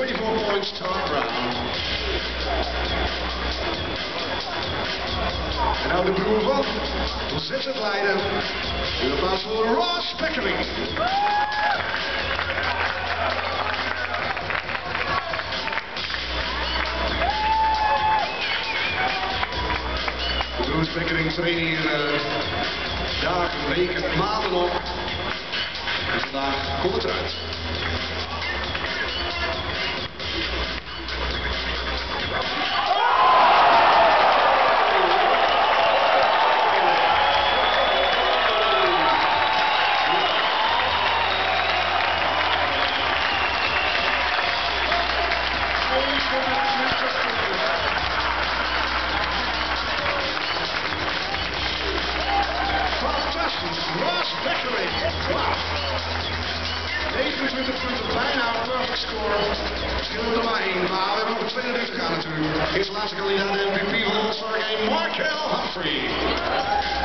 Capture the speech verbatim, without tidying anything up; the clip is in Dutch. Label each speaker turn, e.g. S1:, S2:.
S1: twenty-four points top round. En nou de broer van zet het Leiden. In de plaats voor Ross Pickering. De broers Pickering trainen hier uh, dagen, weken, maanden op. En vandaag komt het eruit. Ross Pickering. Wow. negenentwintig punten, bijna een perfect score. Verschil er maar één, maar we hebben nog tweeëndertig te gaan natuurlijk. Eerst de laatste kandidaat de M V P van de All-Star Game, Markel Humphrey.